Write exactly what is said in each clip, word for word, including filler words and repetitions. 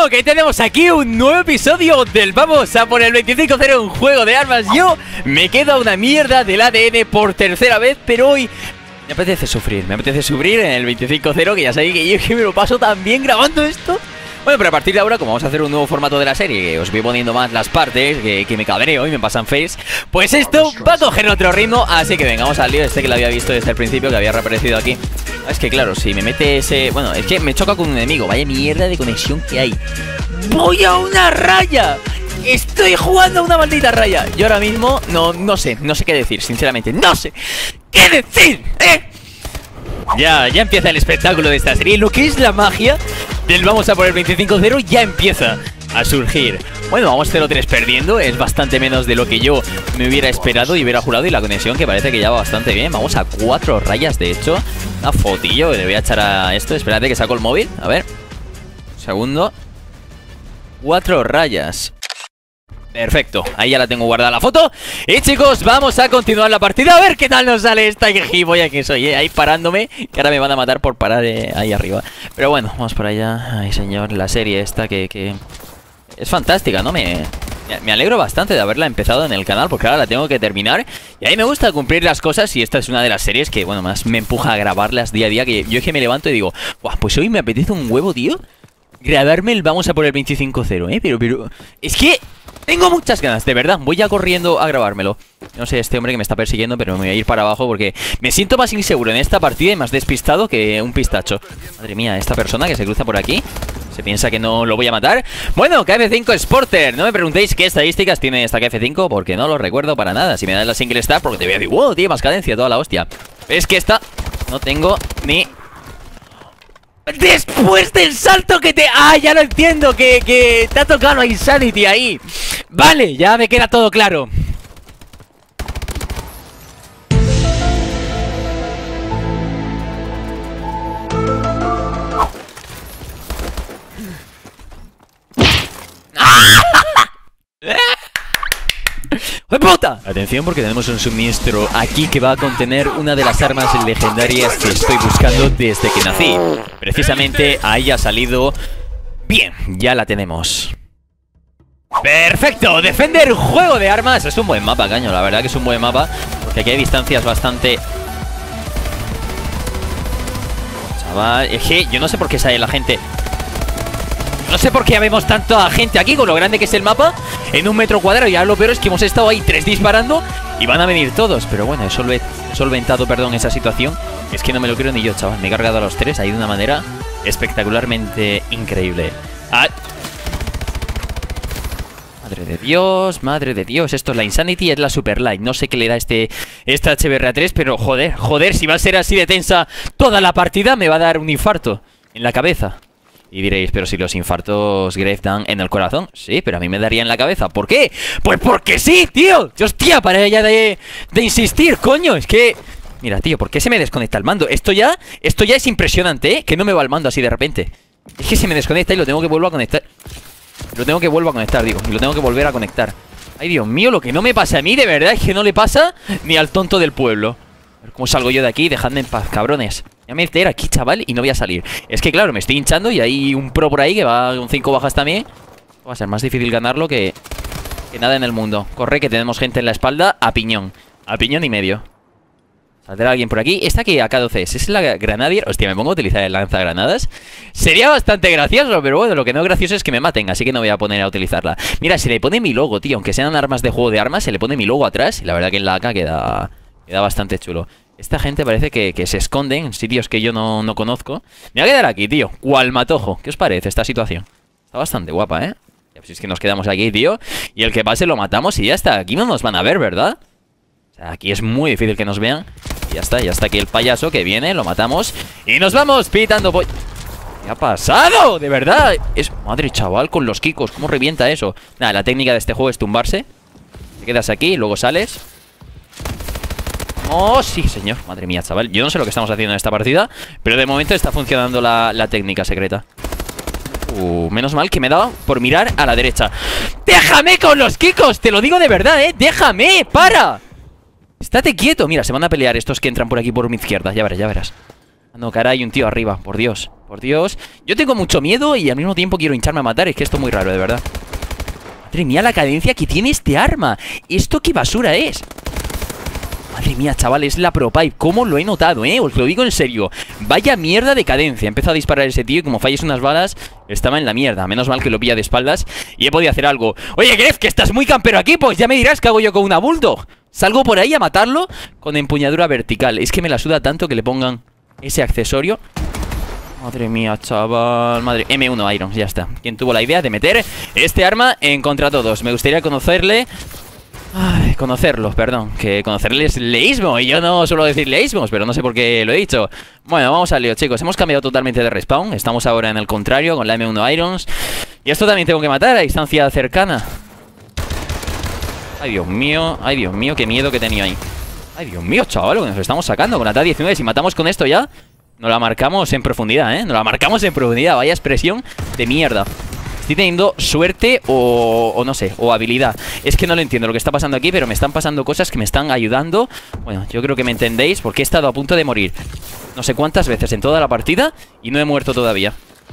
Bueno, que tenemos aquí un nuevo episodio del Vamos a por el veinticinco cero, un juego de armas. Yo me quedo a una mierda del A D N por tercera vez, pero hoy me apetece sufrir, me apetece sufrir en el veinticinco cero, que ya sabéis que yo que me lo paso tan bien grabando esto. Bueno, pero a partir de ahora, como vamos a hacer un nuevo formato de la serie, que os voy poniendo más las partes, que, que me cabreo y me pasan face, pues esto va a coger otro ritmo. Así que venga, vamos al lío. Este que lo había visto desde el principio, que había reaparecido aquí. Es que claro, si me mete ese... Bueno, es que me choca con un enemigo. Vaya mierda de conexión que hay. ¡Voy a una raya! Estoy jugando a una maldita raya. Yo ahora mismo no, no sé, no sé qué decir, sinceramente. ¡No sé qué decir! ¿Eh? Ya, ya empieza el espectáculo de esta serie. Lo que es la magia del Vamos a por el veinticinco cero ya empieza a surgir. Bueno, vamos cero tres perdiendo. Es bastante menos de lo que yo me hubiera esperado y hubiera jurado. Y la conexión que parece que ya va bastante bien. Vamos a cuatro rayas, de hecho. Una fotillo que le voy a echar a esto. Espérate que saco el móvil, a ver. Segundo. Cuatro rayas. Perfecto, ahí ya la tengo guardada la foto. Y chicos, vamos a continuar la partida. A ver qué tal nos sale esta gilipollas que soy, eh. Ahí parándome, que ahora me van a matar por parar eh, ahí arriba. Pero bueno, vamos por allá. Ay señor, la serie esta que, que... es fantástica, ¿no? Me, me alegro bastante de haberla empezado en el canal, porque ahora la tengo que terminar. Y a mí me gusta cumplir las cosas. Y esta es una de las series que, bueno, más me empuja a grabarlas día a día. Que yo es que me levanto y digo, guau, pues hoy me apetece un huevo, tío, grabarme el Vamos a por el veinticinco cero, eh. Pero, pero... es que... tengo muchas ganas, de verdad. Voy ya corriendo a grabármelo. No sé, este hombre que me está persiguiendo, pero me voy a ir para abajo porque me siento más inseguro en esta partida y más despistado que un pistacho. Madre mía, esta persona que se cruza por aquí se piensa que no lo voy a matar. Bueno, K F cinco Sporter. No me preguntéis qué estadísticas tiene esta K F cinco, porque no lo recuerdo para nada. Si me das la single star, porque te voy a decir, wow, tiene más cadencia, toda la hostia. Es que esta no tengo ni... después del salto que te... ¡ah, ya lo entiendo! Que, que te ha tocado Insanity ahí. Vale, ya me queda todo claro. ¡Oh, puta! Atención, porque tenemos un suministro aquí que va a contener una de las armas legendarias que estoy buscando desde que nací. Precisamente ahí ha salido... bien, ya la tenemos. ¡Perfecto! Defender juego de armas. Es un buen mapa, caño, la verdad que es un buen mapa, porque aquí hay distancias bastante... chaval, es que yo no sé por qué sale la gente... no sé por qué vemos tanta gente aquí con lo grande que es el mapa en un metro cuadrado. Y ahora lo peor es que hemos estado ahí tres disparando y van a venir todos. Pero bueno, he solve solventado, perdón, esa situación. Es que no me lo creo ni yo, chaval. Me he cargado a los tres ahí de una manera espectacularmente increíble. ¡Ah! Madre de Dios, madre de Dios. Esto es la Insanity, es la Super Light. No sé qué le da este esta H B R tres, pero joder, joder, si va a ser así de tensa toda la partida, me va a dar un infarto en la cabeza. Y diréis, pero si los infartos Grave dan en el corazón. Sí, pero a mí me daría en la cabeza. ¿Por qué? Pues porque sí, tío. Hostia, para ella de, de insistir, coño. Es que... mira, tío, ¿por qué se me desconecta el mando? Esto ya, esto ya es impresionante, ¿eh? Que no me va el mando así de repente. Es que se me desconecta y lo tengo que volver a conectar. Lo tengo que volver a conectar, digo. Y lo tengo que volver a conectar. Ay, Dios mío, lo que no me pasa a mí, de verdad, es que no le pasa ni al tonto del pueblo. A ver cómo salgo yo de aquí, dejadme en paz, cabrones. Voy a meter aquí, chaval, y no voy a salir. Es que claro, me estoy hinchando y hay un pro por ahí que va con cinco bajas también. Va a ser más difícil ganarlo que, que nada en el mundo. Corre, que tenemos gente en la espalda a piñón. A piñón y medio. ¿Saldrá alguien por aquí? ¿Esta que A K doce es? ¿Es la Granadier? Hostia, me pongo a utilizar el lanzagranadas. Sería bastante gracioso, pero bueno, lo que no es gracioso es que me maten, así que no voy a poner a utilizarla. Mira, se le pone mi logo, tío. Aunque sean armas de juego de armas, se le pone mi logo atrás. Y la verdad que en la A K queda, queda bastante chulo. Esta gente parece que, que se esconde en sitios que yo no, no conozco. Me voy a quedar aquí, tío. Cual matojo. ¿Qué os parece esta situación? Está bastante guapa, ¿eh? Ya, pues es que nos quedamos aquí, tío. Y el que pase lo matamos y ya está. Aquí no nos van a ver, ¿verdad? O sea, aquí es muy difícil que nos vean. Y ya está, ya está aquí el payaso que viene. Lo matamos. Y nos vamos pitando. ¿Qué ha pasado? De verdad. Es... madre, chaval, con los kikos. ¿Cómo revienta eso? Nada, la técnica de este juego es tumbarse. Te quedas aquí y luego sales. Oh, sí, señor. Madre mía, chaval. Yo no sé lo que estamos haciendo en esta partida, pero de momento está funcionando la, la técnica secreta. Uh, menos mal que me he dado por mirar a la derecha. ¡Déjame con los kikos! Te lo digo de verdad, ¿eh? ¡Déjame! ¡Para! Estate quieto. Mira, se van a pelear estos que entran por aquí por mi izquierda. Ya verás, ya verás. No, cara, hay un tío arriba, por Dios, por Dios. Yo tengo mucho miedo y al mismo tiempo quiero hincharme a matar. Es que esto es muy raro, de verdad. Madre mía, la cadencia que tiene este arma. ¿Esto qué basura es? Madre mía, chaval, es la Pro Pipe. ¿Cómo lo he notado, eh? Os lo digo en serio. Vaya mierda de cadencia. Empezó a disparar ese tío y como falles unas balas, estaba en la mierda. Menos mal que lo pilla de espaldas y he podido hacer algo. Oye, Gref, que estás muy campero aquí. Pues ya me dirás qué hago yo con una Bulldog. Salgo por ahí a matarlo con empuñadura vertical. Es que me la suda tanto que le pongan ese accesorio. Madre mía, chaval. Madre... eme uno Irons, ya está. Quien tuvo la idea de meter este arma en contra todos. Me gustaría conocerle... Ay, conocerlos, perdón. Que conocerle es leísmo. Y yo no suelo decir leísmos, pero no sé por qué lo he dicho. Bueno, vamos al lío, chicos. Hemos cambiado totalmente de respawn. Estamos ahora en el contrario, con la eme uno Irons. Y esto también tengo que matar a distancia cercana. Ay, Dios mío. Ay, Dios mío, qué miedo que tenía ahí. Ay, Dios mío, chaval, que nos estamos sacando con la T A diecinueve. Si matamos con esto ya, nos la marcamos en profundidad, ¿eh? Nos la marcamos en profundidad. Vaya expresión de mierda. Estoy teniendo suerte o, o no sé, o habilidad. Es que no lo entiendo lo que está pasando aquí, pero me están pasando cosas que me están ayudando. Bueno, yo creo que me entendéis, porque he estado a punto de morir no sé cuántas veces en toda la partida y no he muerto todavía.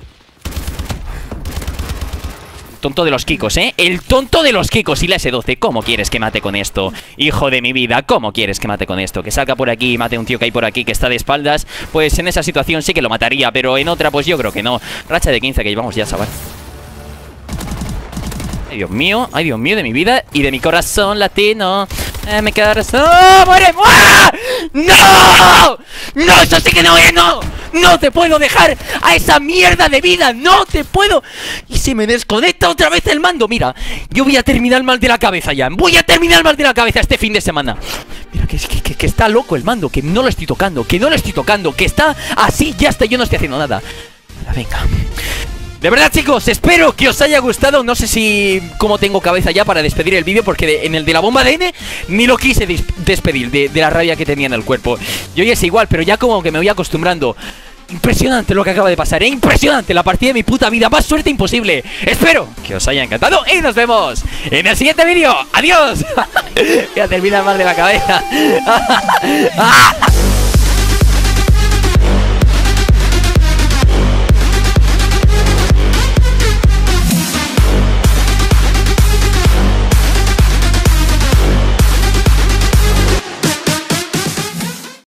Tonto de los Kikos, ¿eh? El tonto de los Kikos y la ese doce. ¿Cómo quieres que mate con esto? Hijo de mi vida, ¿cómo quieres que mate con esto? Que salga por aquí y mate a un tío que hay por aquí que está de espaldas. Pues en esa situación sí que lo mataría, pero en otra pues yo creo que no. Racha de quince que llevamos ya, chaval. Ay, Dios mío, ay, Dios mío de mi vida y de mi corazón latino. Eh, mi corazón... ¡Oh, muere! ¡Ah! ¡No! ¡No, eso sí que no es! ¡No! ¡No te puedo dejar a esa mierda de vida! ¡No te puedo! Y se me desconecta otra vez el mando. Mira, yo voy a terminar mal de la cabeza ya. Voy a terminar mal de la cabeza este fin de semana. Mira, que, que, que, que está loco el mando. Que no lo estoy tocando. Que no lo estoy tocando. Que está así, ya está. Yo no estoy haciendo nada. Venga. De verdad, chicos, espero que os haya gustado. No sé si cómo tengo cabeza ya para despedir el vídeo, porque de, en el de la bomba de N ni lo quise despedir de, de la rabia que tenía en el cuerpo. Yo ya es igual, pero ya como que me voy acostumbrando. Impresionante lo que acaba de pasar, ¿eh? Impresionante, la partida de mi puta vida. Más suerte imposible. Espero que os haya encantado y nos vemos en el siguiente vídeo. ¡Adiós! Voy a terminar mal de la cabeza.